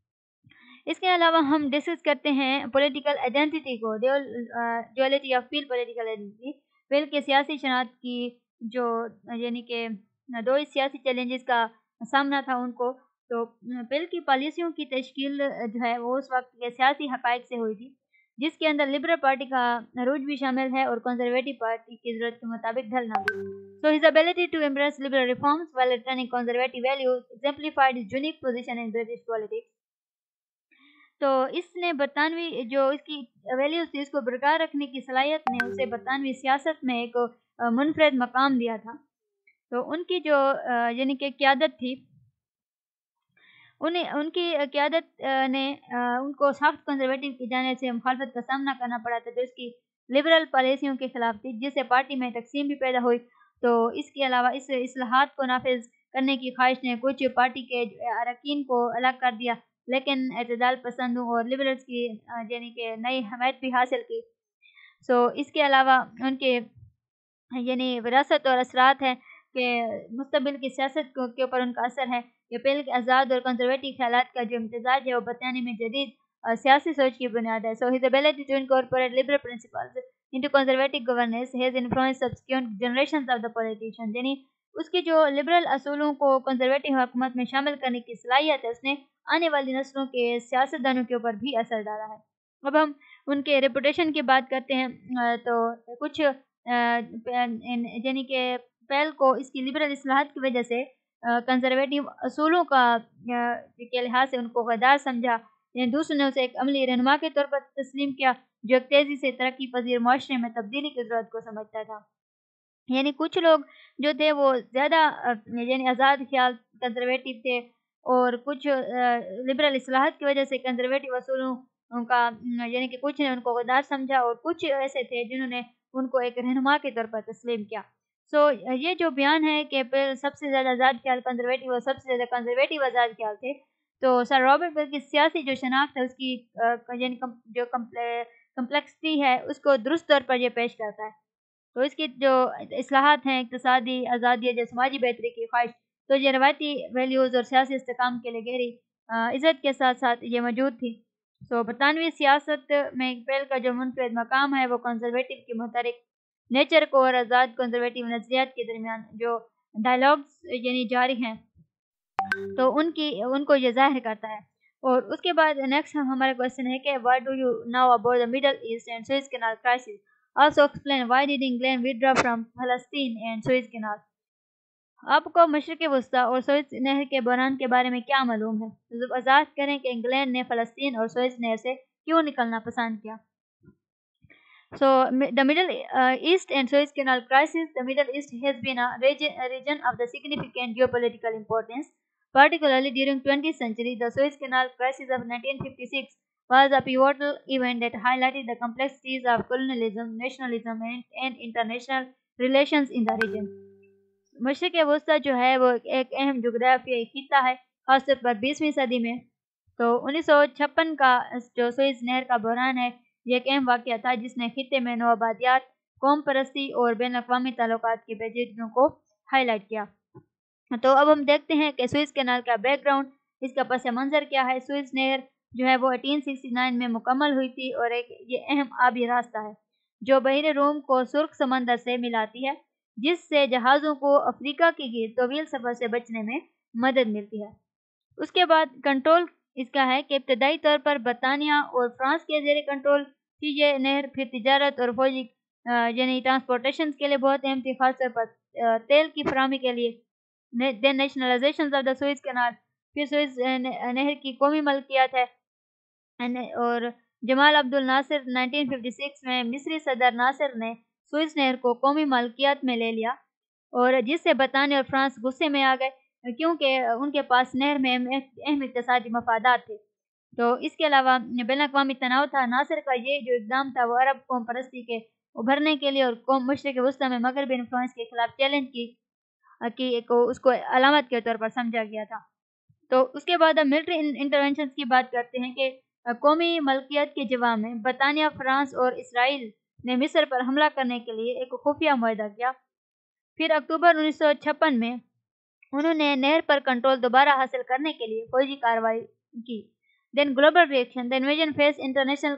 اس کے علاوہ ہم ڈسکس کرتے ہیں پولیٹیکل آئیڈینٹی کو، duality of Peel political identity. Peel کے سیاسی شناخت کی جو یعنی کہ دو سیاسی چیلنجز کا سامنا تھا ان کو، تو پیل کی پالیسیوں کی تشکیل جو ہے وہ اس وقت کے سیاسی حقائق سے ہوئی تھی۔ जिस के अंदर लिबरल पार्टी का अरूज भी शामिल है और कंजर्वेटिव पार्टी की ज़रूरत के मुताबिक ढलना भी। So his ability to embrace liberal reforms while returning conservative values exemplified his unique position in British politics. तो इसने बरतानवी जो इसकी वैल्यूज थी उसको बरकरार रखने की सलाहियत ने उसे बरतानवी सियासत में एक मुनफरद मकाम दिया था। तो उनकी जो यानी कि क़यादत थी, उन्हें उनकी क़यादत ने उनको सख्त कंजर्वेटिव की जानिब से मुखालफत का सामना करना पड़ा था, जो इसकी लिबरल पॉलिसियों के खिलाफ थी, जिससे पार्टी में तकसीम भी पैदा हुई। तो इसके अलावा इस इस्लाहात को नाफिज करने की ख्वाहिश ने कुछ पार्टी के अरकान को अलग कर दिया, लेकिन एतदाल पसंदों और लिबरल्स की यानी कि नई हमायत भी हासिल की। सो इसके अलावा उनके यानी विरासत और असरात हैं कि मुस्तबिल की सियासत के ऊपर उनका असर है कि पहले के आज़ाद और कंजर्वेटिव ख्यालात का जो इम्तिजाज है वो बरतानिया में जदीद सियासी सोच की बुनियाद है। So his ability to incorporate liberal principles into conservative governance has influenced subsequent generations of the politicians, यानी उसकी जो लिबरल असूलों को कंजर्वेटिव हुकूमत में शामिल करने की सलाहियत है, उसने आने वाली नस्लों के सियासतदानों के ऊपर भी असर डाला है। अब हम उनके रेपुटेशन की बात करते हैं, तो कुछ यानी कि पहल को इसकी लिबरल इस्लाहात की वजह से कंजर्वेटिव असूलों का के लिहाज से उनको गद्दार समझा, यानी दूसरों ने उसे एक अमली रहनुमा के तौर पर तस्लीम किया जो एक तेज़ी से तरक्की पजीर माशरे में तब्दीली की ज़रूरत को समझता था। यानी कुछ लोग जो थे वो ज़्यादा यानी आज़ाद ख्याल कंजर्वेटिव थे और कुछ लिबरल इस्लाहात की वजह से कंजर्वेटिव असूलों उनका यानी कि कुछ ने उनको गद्दार समझा और कुछ ऐसे थे जिन्होंने उनको एक रहनुमा के तौर पर तस्लीम किया। सो so, ये जो बयान है कि सबसे ज़्यादा आज़ाद ख्याल कंजर्वेटिव और सबसे ज़्यादा कंजर्वेटिव आज़ाद ख्याल थे, तो सर रॉबर्ट बेल की सियासी जो शनाख्त है उसकी यानी जो कम्प्लेक्सिटी है उसको दुरुस्त तौर पर यह पेश करता है। तो इसकी जो इस्लाहात हैं, इक़्तिसादी आज़ादी या समाजी बेहतरी की ख्वाहिश, तो ये रवायती वैल्यूज़ और सियासी इस्तेकाम के लिए गहरी इज़्ज़त के साथ साथ ये मौजूद थी। सो बरतानवी सियासत में बेल का जो मुनफरद मकाम है वो कंजर्वेटिव के मुतारिक नेचर को और आज़ाद कंजर्वेटिव नज़रियात के दरमियान जो डायलॉग्स यानी जारी हैं, तो उनकी उनको ये ज़ाहिर करता है। और उसके बाद नेक्स्ट हम हमारा क्वेश्चन है कि what do you know about the Middle East and Suez Canal crisis, also explain why did England withdraw from फलस्तीन एंड सुएज़ कैनाल। आपको मशरिक़ वस्ता और सुएज़ नहर के बहरान के बारे में क्या मालूम है? तो वज़ाहत करें कि इंग्लैंड ने फ़लस्तीन और सुएज़ नहर से क्यों निकलना पसंद किया। So the Middle uh, East and Suez Canal crisis. The Middle East has been a region, a region of the significant geopolitical importance, particularly during twentieth century. The Suez Canal crisis of nineteen fifty-six was a pivotal event that highlighted the complexities of colonialism, nationalism, and, and international relations in the region. मशरिक़ वस्ता जो है वो एक अहम जोग्राफियाई खित्ता है, खासतौर पर बीसवीं सदी में। तो उन्नीस सौ छप्पन का जो सुएज़ नहर का बहरान है, ये एक अहम वाक़या था जिसने खित्ते में नौआबादियात, कौम परस्ती और बैन अक़वामी ताल्लुकात की पेचीदगियों को हाईलाइट किया। तो अब हम देखते हैं कि सुएज़ कैनाल का बैकग्राउंड, इसका पस मंज़र क्या है। सुएज़ नहर जो है वो अठारह सौ उनहत्तर में मुकम्मल हुई थी और एक ये अहम आबी रास्ता है जो बहरे रोम को सुर्ख समंदर से मिलाती है, जिससे जहाज़ों को अफ्रीका की तवील सफ़र से बचने में मदद मिलती है। उसके बाद कंट्रोल इसका है कि इब्तदाई तौर पर बरतानिया और फ्रांस के ज़ेर कंट्रोल थी ये नहर, फिर तिजारत और फौजी यानी ट्रांसपोर्टेशन के लिए बहुत अहम थी, खासतौर पर तेल की फराहमी के लिए। Then nationalisation of the Suez Canal, फिर सुएज़ नहर की कौमी मलकियत है। और जमाल अब्दुल नासिर नाइनटीन फिफ्टी सिक्स में मिस्री सदर नासिर ने सुएज़ नहर को कौमी मलकियत में ले लिया, और जिससे बरतानिया और फ्रांस गुस्से में आ गए क्योंकि उनके पास नहर में अहम इक़्तिसादी मफादात थे। तो इसके अलावा बैन अक़वामी तनाव था। नासिर का ये जो इक़दाम था वो अरब कौम परस्ती के उभरने के लिए और कौम मशरिक़ वस्ता में मगरबी इन्फ्लुएंस के खिलाफ चैलेंज की की को उसको अलामत के तौर पर समझा गया था। तो उसके बाद हम मिलिट्री इंटरवेंशन की बात करते हैं कि कौमी मलकियत के जवाब में बरतानिया, फ्रांस और इसराइल ने मिस्र पर हमला करने के लिए एक खुफिया मुआहदा किया। फिर अक्टूबर उन्नीस सौ छप्पन में उन्होंने नहर पर कंट्रोल दोबारा हासिल करने के लिए फौजी कार्रवाई की। Then global reaction, the invasion face international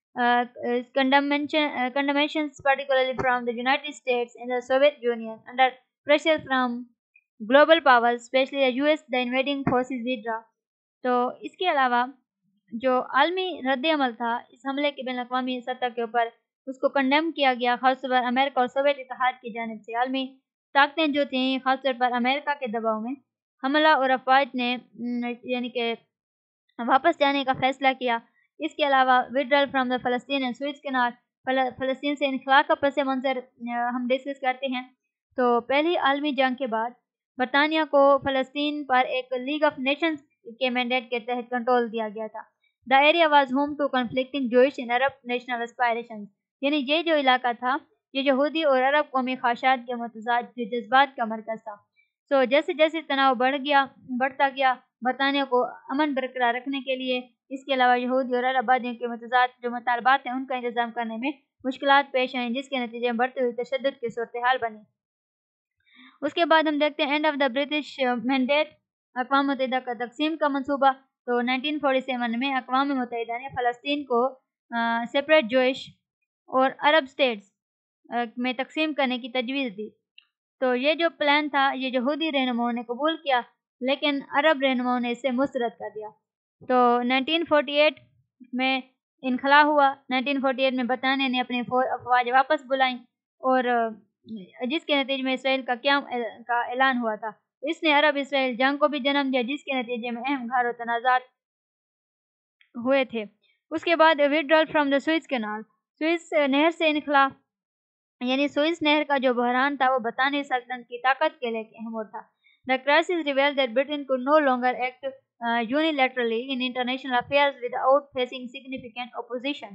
condemnations particularly from the United States and the Soviet Union under pressure from global powers, especially the U S. The invading forces withdraw. तो इसके अलावा जो आलमी रद्द अमल था इस हमले के बैनुल-अक़वामी सतह के ऊपर, उसको कंडेम किया गया, ख़ास तौर पर अमेरिका और सोवियत इत्तेहाद की जानिब से। आलमी ताकतें जो थीं, ख़ास तौर पर अमेरिका के दबाव में, हमला और अफ़वाज ने यानी कि वापस जाने का फ़ैसला किया। इसके अलावा विथड्रॉल फ्रॉम द फ़लस्तीन एंड सुएज़ कैनाल, फ़ल फ़लस्तीन से इन्ख़ला का पस मंज़र हम डिस्कस करते हैं। तो पहली आलमी जंग के बाद बरतानिया को फ़लस्तीन पर एक लीग ऑफ नेशंस के मैंडेट के तहत कंट्रोल दिया गया था। The area was home to conflicting Jewish and Arab national aspirations, यानी ये जो इलाका था ये यहूदी और अरब कौमी ख्वाहिशात के मुतज़ाद जज्बात का मरकज़ था। सो जैसे जैसे तनाव बढ़ गया बढ़ता गया बरतानिया को अमन बरकरार रखने के लिए, इसके अलावा यहूदी और अरब आबादियों के मुतज़ाद जो मुतालबात हैं उनका इंतज़ाम करने में मुश्किलात पेश आईं, जिसके नतीजे में बढ़ती हुई तशद्दुद की सूरत हाल बनी। उसके बाद हम देखते हैं end of the British mandate, अक़वाम मुत्तहिदा का तक़सीम का मंसूबा। तो नाइनटीन फोर्टी सेवन में अक़वाम मुत्तहिदा ने फ़लस्तीन को सेपरेट जूइश और अरब स्टेट्स में तक़सीम करने की तजवीज़ दी। तो ये जो प्लान था ये यहूदी रहनुमाओं ने कबूल किया, लेकिन अरब रहनुमाओं ने इसे मुस्तरद कर दिया। तो नाइनटीन फोर्टी एट में इन्ख़ला हुआ। नाइनटीन फोर्टी एट में बरतानिया ने अपनी अफ़वाज वापस बुलाई और जिसके नतीजे में इसराइल का क़याम का ऐलान हुआ था। इसने अरब इसराइल जंग को भी जन्म दिया, जिसके नतीजे में अहम घर और तनाज़ात हुए थे। उसके बाद withdrawal from the Suez Canal, Suez नहर से इन्ख़ला, यानी सुएज़ नहर का जो बहरान था वो बरतानियाई सल्तनत की ताकत के लिए अहम था। The crisis revealed that Britain could no longer act unilaterally in international affairs without facing significant opposition.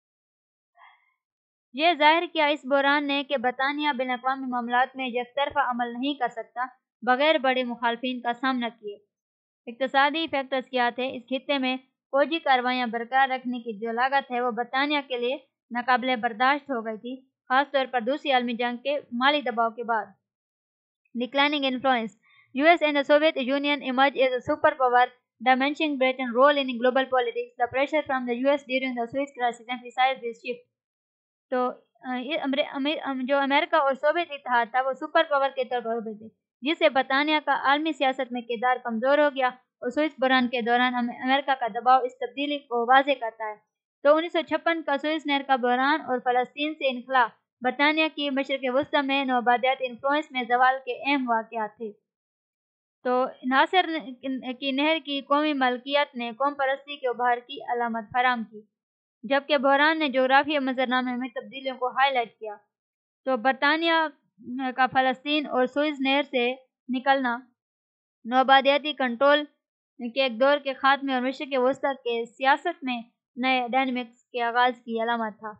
ये ज़ाहिर किया इस बहरान ने कि बरतानिया बैनुल-अक़वामी मामलात में यकतरफ़ा अमल नहीं कर सकता बग़ैर बड़े मुखालफिन का सामना किए। इक़्तिसादी फैक्टर्स क्या थे? इस खित्ते में फ़ौजी कार्रवाइयाँ बरकरार रखने की जो लागत है वो बरतानिया के लिए नाक़ाबिले बर्दाश्त हो गई थी, ख़ास तौर पर दूसरी आलमी जंग के माली दबाव के बाद। Declining influence, US and the Soviet Union emerge as a super power diminishing Britain's role in global politics. The pressure from the U S during the Suez Crisis emphasized this shift. तो ये अमरे, अमे, जो America और Soviet इत्तेहाद था वो super power के तौर पर उभरे थे, जिससे बरतानिया का आलमी सियासत में किरदार कमज़ोर हो गया और सुएज़ बहरान के दौरान अमेरिका का दबाव इस तब्दीली को वाज़ेह करता है। तो उन्नीस सौ छप्पन का सुएज़ नहर का बहरान और फ़लस्तीन से इन्ख़ला बरतानिया की मशरिक़ वस्ती में नौआबादियाती इन्फ्लुएंस में ज़वाल के अहम वाक़यात थे। तो नासिर की नहर की कौमी मलकियत ने कौम परस्ती के उभार की अलामत फराहम की, जबकि बहरान ने जोग्राफियाई मंजरनामे में तब्दीलियों को हाईलाइट किया। तो बरतानिया का फ़लस्तीन और सुएज़ नहर से निकलना नौआबादियाती कंट्रोल के एक दौर के ख़ात्मे और मशरिक़ वस्ती के सियासत में नए डायनामिक्स के आगाज़ की अलामत था।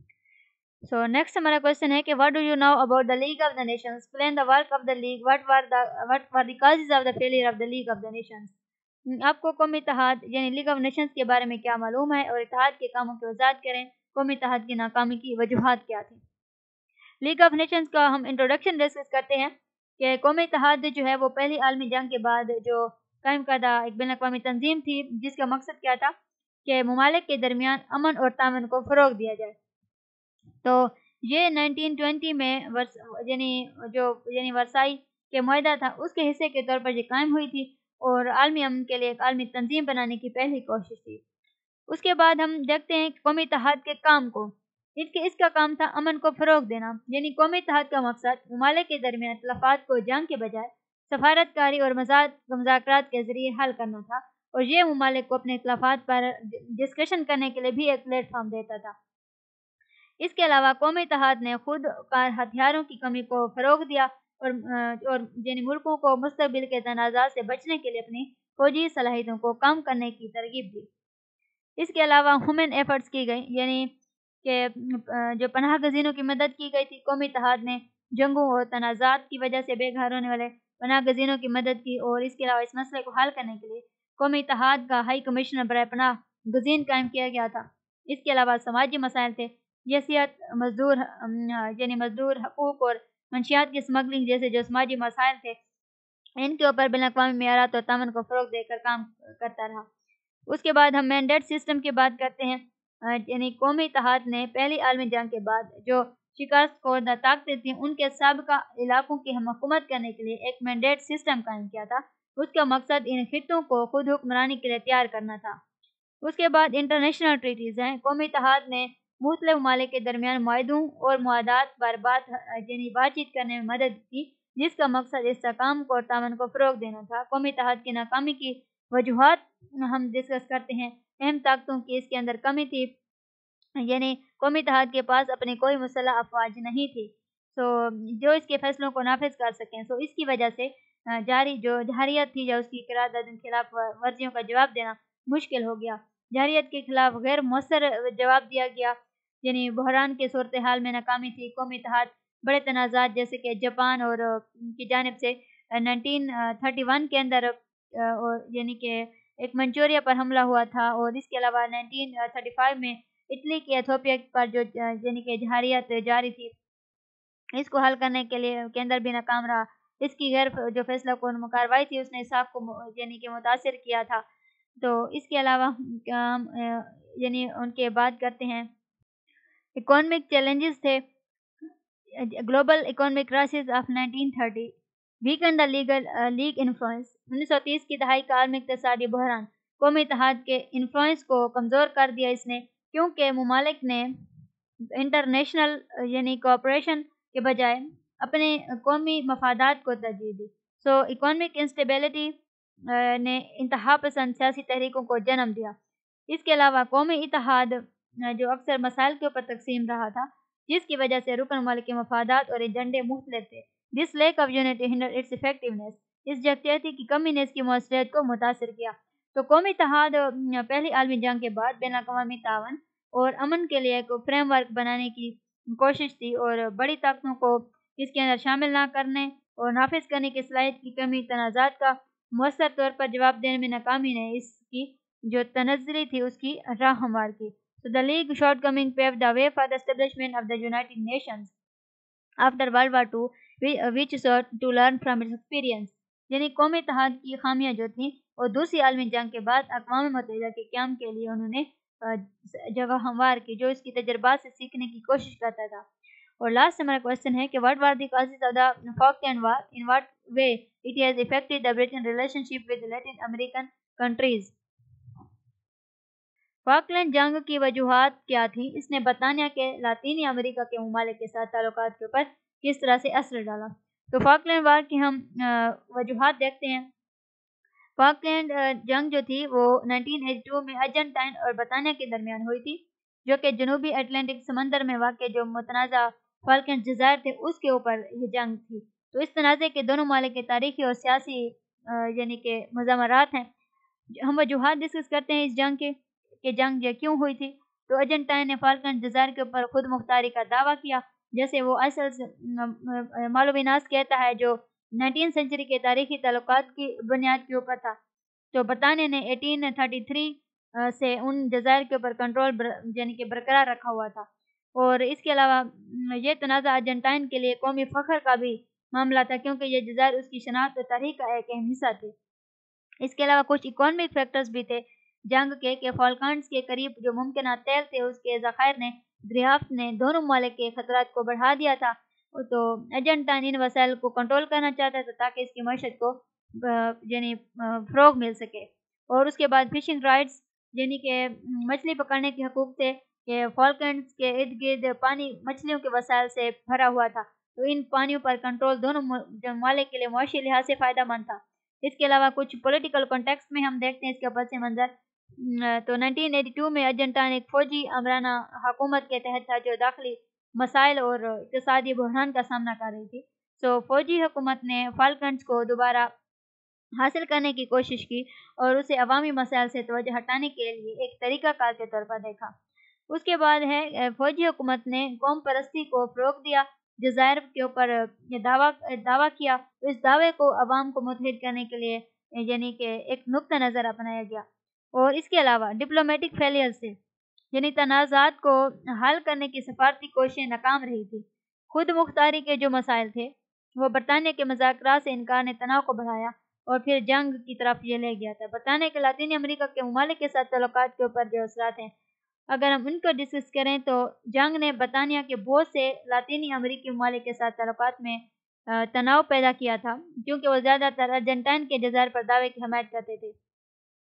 सो नेक्स्ट हमारा क्वेश्चन है कि what do you know about the League of the Nations, explain the work of the League, what were the what were the causes of the failure of the League of the Nations. आपको कौमी इत्तेहाद यानी league of Nations के बारे में क्या मालूम है और इत्तेहाद के कामों की वज़ाहत करें। कौमी इत्तेहाद की नाकामी की वजूहात क्या थी। लीग ऑफ नेशंस का हम इंट्रोडक्शन डिस्कस करते हैं कि कौमी इत्तेहाद जो है वो पहली आलमी जंग के बाद जो कायम करदा एक बैनुल-अक़वामी तंजीम थी, जिसका मकसद क्या था कि ममालिक के दरमियान अमन और तामन को फ़रोग़ दिया जाए। तो ये नाइनटीन ट्वेंटी में वर्स यानी जो यानी वर्साई के मुआहदा था उसके हिस्से के तौर पर ये कायम हुई थी और आलमी अमन के लिए एक आलमी तंजीम बनाने की पहली कोशिश थी। उसके बाद हम देखते हैं कौमी इत्तेहाद के काम को। इसके इसका काम था अमन को फ़रोग़ देना, यानी कौमी इत्तेहाद का मकसद ममालिक के दरमियान इख्तिलाफ़ात को जंग के बजाय सफारतकारी और मुज़ाकरात के ज़रिए हल करना था, और ये ममालिक को अपने इख्तिलाफ़ात पर डिस्कशन करने के लिए भी एक प्लेटफॉर्म देता था। इसके अलावा कौमी इत्तेहाद ने खुद कार हथियारों की कमी को फ़रोग़ दिया और और यानी मुल्कों को मुस्तक़बिल के तनाज़ात से बचने के लिए अपनी फ़ौजी सलाहियतों को कम करने की तरगीब दी। इसके अलावा ह्यूमन एफर्ट्स की गई, यानी कि जो पनाह गज़ीनों की मदद की गई थी। कौमी इत्तेहाद ने जंगों और तनाज़ात की वजह से बेघर होने वाले पनाह गज़ीनों की मदद की, और इसके अलावा इस मसले को हल करने के लिए कौमी इत्तेहाद का हाई कमिश्नर बराए पनाह गज़ीन कायम किया गया था। इसके अलावा समाजी मसाइल थे, यसियत, मजदूर यानी मजदूर हकूक़ और मंशियात की स्मगलिंग जैसे जो समाजी मसाइल थे, इनके ऊपर बैनुल-अक़वामी मेयारात और तामन को फ़रोग़ देकर काम करता रहा। उसके बाद हम मैंडेट सिस्टम की बात करते हैं, यानी कौमी इत्तेहाद ने पहली आलमी जंग के बाद जो शिकस्त खोरदा ताकतें थीं उनके साबिक़ा इलाकों की हुकूमत करने के लिए एक मैंडेट सिस्टम कायम किया था। उसका मकसद इन खित्तों को खुद हुक्मरानी के लिए तैयार करना था। اس کے بعد انٹرنیشنل ٹریٹیز ہیں۔ قومی اتحاد نے مختلف ممالک کے درمیان معاہدوں اور معاہدات پر بات یعنی بات چیت کرنے میں مدد کی، جس کا مقصد استحکام کو اور تعاون کو فروغ دینا تھا۔ قومی اتحاد کی ناکامی کی وجوہات ہم ڈسکس کرتے ہیں۔ اہم طاقتوں کی اس کے اندر کمی تھی، یعنی قومی اتحاد کے پاس اپنی کوئی مسلح افواج نہیں تھی سو جو اس کے فیصلوں کو نافذ کر سکیں۔ سو اس کی وجہ سے جاری جو جارحیت تھی یا اس کی قرارداد کے خلاف ورزیوں کا جواب دینا مشکل ہو گیا۔ جارحیت کے خلاف غیر مؤثر جواب دیا گیا، یعنی بحران کے صورتحال میں ناکامی تھی۔ قومی اتحاد بڑے تنازعات جیسے کہ جاپان اور کی جانب سے نائنٹین تھرٹی ون کے اندر یعنی کہ ایک منچوریا پر حملہ ہوا تھا، اور اس کے علاوہ نائنٹین تھرٹی فائیو میں اٹلی کے ایتھوپیا پر جو یعنی کہ جارحیت جاری تھی، اس کو حل کرنے کے لیے کے اندر بھی ناکام رہا۔ اس کی غیر جو فیصلہ کن کارروائی تھی اس نے صاف کو یعنی کہ متاثر کیا تھا۔ تو اس کے علاوہ یعنی ان کے بات کرتے ہیں اکانومک چیلنجز تھے۔ Global economic crisis of nineteen thirty weaken the legal league influence. انیس سو تیس کی دہائی کا عالمی اقتصادی بحران قومی اتحاد کے انفلوئنس کو کمزور کر دیا اس نے، کیونکہ ممالک نے انٹرنیشنل یعنی کوآپریشن کے بجائے اپنے قومی مفادات کو ترجیح دی۔ سو اکانومک انسٹیبلٹی نے انتہا پسند سیاسی تحریکوں کو جنم دیا۔ اس کے علاوہ قومی اتحاد جو اکثر مسائل کے اوپر تقسیم رہا تھا، جس کی وجہ سے رکن ممالک کے مفادات اور ایجنڈے مختلف تھے۔ This lack of unity hinder its effectiveness. اس یکجہتی کی کمی نے اس کی مؤثریت کو متاثر کیا۔ تو قومی اتحاد پہلی عالمی جنگ کے بعد بین الاقوامی تعاون اور امن کے لیے ایک فریم ورک بنانے کی کوشش تھی، اور بڑی طاقتوں کو اس کے اندر شامل نہ کرنے اور نافذ کرنے کی صلاحیت کی کمی، تنازعات کا مؤثر طور پر جواب دینے میں ناکامی نے اس کی جو تنزلی تھی اس کی راہ ہموار کی۔ So the League shortcoming paved the way for the establishment of the United Nations after World War Two, which sought to learn from its experience۔ یعنی قومی اتحاد کی خامیاں جو تھیں اور دوسری عالمی جنگ کے بعد اقوام متحدہ کے قیام کے لیے انہوں نے جگہ ہموار کی، جو اس کی تجربات سے سیکھنے کی کوشش کرتا تھا۔ اور لاسٹ ہمارا کوشچن ہے کہ what were the causes of the Falkland War? In what way it has affected the Britain relationship with Latin American countries؟ Falkland جنگ کی وجوہات کیا تھیں؟ اس نے برطانیہ کے لاطینی امریکہ کے ممالک کے ساتھ تعلقات کے اوپر کس طرح سے اثر ڈالا؟ تو فاکلینڈ وار کی ہم وجوہات دیکھتے ہیں۔ فاکلینڈ جنگ جو تھی وہ نائنٹین ایٹی ٹو میں ارجنٹائن اور برطانیہ کے درمیان ہوئی تھی، جو کہ جنوبی اٹلانٹک سمندر میں واقع جو متنازع فالکلینڈ جزائر تھے اس کے اوپر یہ جنگ تھی۔ تو اس تنازع کے دونوں ممالک کے تاریخی اور سیاسی یعنی کہ مضامرات ہیں۔ ہم وجوہات ڈسکس کرتے ہیں اس جنگ کے کہ جنگ یہ کیوں ہوئی تھی۔ تو ارجنٹائن نے فالکلینڈ جزائر کے اوپر خود مختاری کا دعویٰ کیا، جیسے وہ اصل مالویناس کہتا ہے، جو نائنٹین سینچری کے تاریخی تعلقات کی بنیاد کے اوپر تھا۔ تو برطانیہ نے ایٹین تھرٹی تھری سے ان جزائر کے اوپر کنٹرول یعنی کہ برقرار رکھا ہوا تھا، اور اس کے علاوہ یہ تنازع ارجنٹائن کے لیے قومی فخر کا بھی معاملہ تھا، کیونکہ یہ جزائر اس کی شناخت اور تاریخ کا ایک اہم حصہ تھے۔ اس کے علاوہ کچھ اکانومک فیکٹرز بھی تھے جنگ کے کہ فالکلینڈز کے قریب جو ممکنہ تیل تھے اس کے ذخائر نے دریافت نے دونوں ممالک کے خطرات کو بڑھا دیا تھا۔ تو ارجنٹائن ان وسائل کو کنٹرول کرنا چاہتا تھا تاکہ اس کی معیشت کو یعنی فروغ مل سکے۔ اور اس کے بعد فشنگ رائٹس یعنی کہ مچھلی پکڑنے کے حقوق تھے کہ فالکلینڈز کے ارد گرد پانی مچھلیوں کے وسائل سے بھرا ہوا تھا، تو ان پانیوں پر کنٹرول دونوں ممالک کے لیے معاشی لحاظ سے فائدہ مند تھا۔ اس کے علاوہ کچھ پولیٹیکل کانٹیکسٹ میں ہم دیکھتے ہیں اس کے پس منظر۔ تو نائنٹین ایٹی ٹو میں ارجنٹائن ایک فوجی آمرانہ حکومت کے تحت تھا جو داخلی مسائل اور اقتصادی بحران کا سامنا کر رہی تھی۔ سو فوجی حکومت نے فالکلینڈز کو دوبارہ حاصل کرنے کی کوشش کی اور اسے عوامی مسائل سے توجہ ہٹانے کے لیے ایک طریقہ کار کے طور پر دیکھا۔ اس کے بعد ہے فوجی حکومت نے قوم پرستی کو فروغ دیا، جزائر کے اوپر دعویٰ دعویٰ کیا، تو اس دعوے کو عوام کو متحد کرنے کے لیے یعنی کہ ایک نقطہ نظر اپنایا گیا۔ اور اس کے علاوہ ڈپلومیٹک فیلئر سے یعنی تنازعات کو حل کرنے کی سفارتی کوششیں ناکام رہی تھی۔ خود مختاری کے جو مسائل تھے وہ برطانیہ کے مذاکرات سے انکار نے تناؤ کو بڑھایا اور پھر جنگ کی طرف یہ لے گیا تھا۔ برطانیہ کے لاطینی امریکہ کے ممالک کے ساتھ تعلقات کے اوپر جو اثرات ہیں اگر ہم ان کو ڈسکس کریں تو جنگ نے برطانیہ کے بہت سے لاطینی امریکی ممالک کے ساتھ تعلقات میں تناؤ پیدا کیا تھا، کیونکہ وہ زیادہ تر ارجنٹائن کے جزائر پر دعوے کی حمایت کرتے تھے۔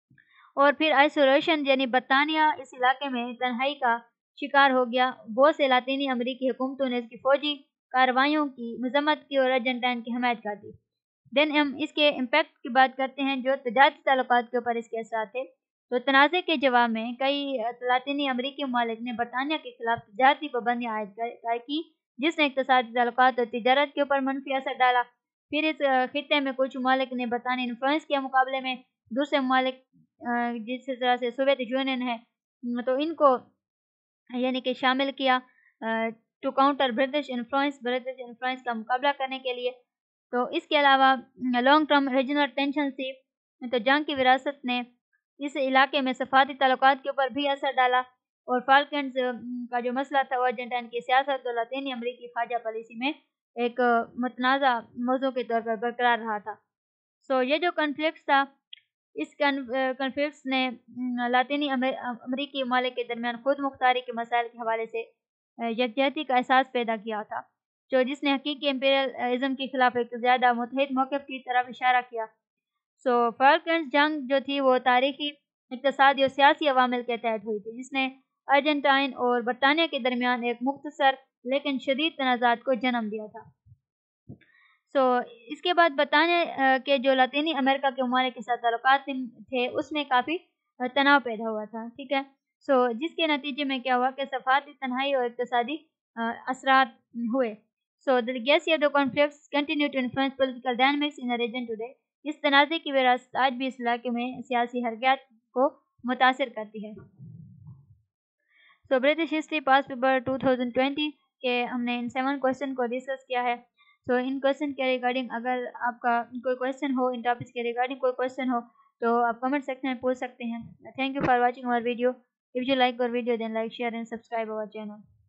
اور پھر آئسولیشن یعنی برطانیہ اس علاقے میں تنہائی کا شکار ہو گیا۔ بہت سے لاطینی امریکی حکومتوں نے اس کی فوجی کارروائیوں کی مذمت کی اور ارجنٹائن کی حمایت کر دی۔ دین ہم اس کے امپیکٹ کی بات کرتے ہیں جو تجارتی تعلقات کے اوپر اس کے اثرات تھے۔ تو تنازع کے جواب میں کئی لاطینی امریکی ممالک نے برطانیہ کے خلاف تجارتی پابندیاں عائد کی، جس نے اقتصادی تعلقات اور تجارت کے اوپر منفی اثر ڈالا۔ پھر اس خطے میں کچھ ممالک نے برطانوی انفلوئنس کے مقابلے میں دوسرے ممالک جس طرح سے سوویت یونین ہے تو ان کو یعنی کہ شامل کیا to counter British influence British influence کا مقابلہ کرنے کے لیے۔ تو اس کے علاوہ لانگ ٹرم ریجنل ٹینشن تھی، تو جنگ کی وراثت نے اس علاقے میں سفارتی تعلقات کے اوپر بھی اثر ڈالا، اور فالکنڈز کا جو مسئلہ تھا وہ ارجنٹائن کی سیاست اور لاطینی امریکی خارجہ پالیسی میں ایک متنازع موضوع کے طور پر برقرار رہا تھا۔ سو یہ جو کنفلکٹس تھا، اس کنفلکٹس نے لاطینی امریکی ممالک کے درمیان خود مختاری کے مسائل کے حوالے سے یکجہتی کا احساس پیدا کیا تھا، جو جس نے حقیقی امپیریلزم کے خلاف ایک زیادہ متحد موقف کی طرف اشارہ کیا۔ سو فالکلینڈز جنگ جو تھی وہ تاریخی، اقتصادی اور سیاسی عوامل کے تحت ہوئی تھی، جس نے ارجنٹائن اور برطانیہ کے درمیان ایک مختصر لیکن شدید تنازعات کو جنم دیا تھا۔ سو so, اس کے بعد برطانیہ کے جو لاطینی امریکہ کے ممالک کے ساتھ تعلقات تھے اس میں کافی تناؤ پیدا ہوا تھا، ٹھیک ہے۔ سو so, جس کے نتیجے میں کیا ہوا کہ سفارتی تنہائی اور اقتصادی اثرات ہوئے۔ سو the legacy of the conflicts continue to influence political dynamics in the region today۔ اس تنازع کی وراثت آج بھی اس علاقے میں سیاسی حرکات کو متاثر کرتی ہے۔ So British history past paper two thousand twenty کے ہم نے ان سیون کوشچن کو ڈسکس کیا ہے۔ سو ان کوشچن کے ریگارڈنگ اگر آپ کا کوئی کوشچن ہو، ان ٹاپکس کے ریگارڈنگ کوئی کوشچن ہو تو آپ کمنٹ سیکشن میں پوچھ سکتے ہیں۔ Thank you for watching our video. If you like our video then like, share and subscribe our channel.